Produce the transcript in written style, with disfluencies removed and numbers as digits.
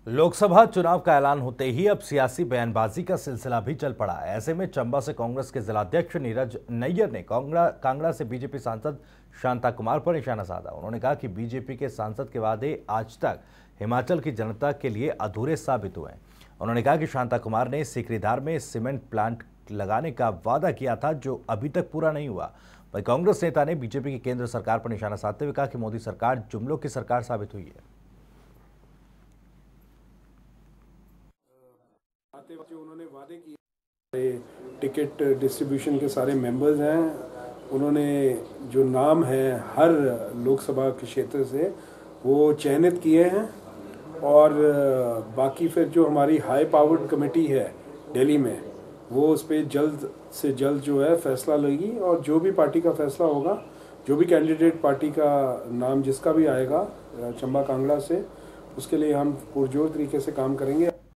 लोकसभा चुनाव का ऐलान होते ही अब सियासी बयानबाजी का सिलसिला भी चल पड़ा है। ऐसे में चंबा से कांग्रेस के जिलाध्यक्ष नीरज नैयर ने कांगड़ा से बीजेपी सांसद शांता कुमार पर निशाना साधा। उन्होंने कहा कि बीजेपी के सांसद के वादे आज तक हिमाचल की जनता के लिए अधूरे साबित हुए हैं। उन्होंने कहा कि शांता कुमार ने सिकरीधार में सीमेंट प्लांट लगाने का वादा किया था, जो अभी तक पूरा नहीं हुआ। वहीं कांग्रेस नेता ने बीजेपी की केंद्र सरकार पर निशाना साधते हुए कहा कि मोदी सरकार जुमलों की सरकार साबित हुई है। जो उन्होंने वादे किए, टिकट डिस्ट्रीब्यूशन के सारे मेंबर्स हैं, उन्होंने जो नाम है हर लोकसभा के क्षेत्र से वो चयनित किए हैं और बाकी फिर जो हमारी हाई पावर्ड कमेटी है दिल्ली में, वो उस पर जल्द से जल्द जो है फैसला लेगी और जो भी पार्टी का फैसला होगा, जो भी कैंडिडेट पार्टी का नाम जिसका भी आएगा चंबा कांगड़ा से, उसके लिए हम पुरजोर तरीके से काम करेंगे।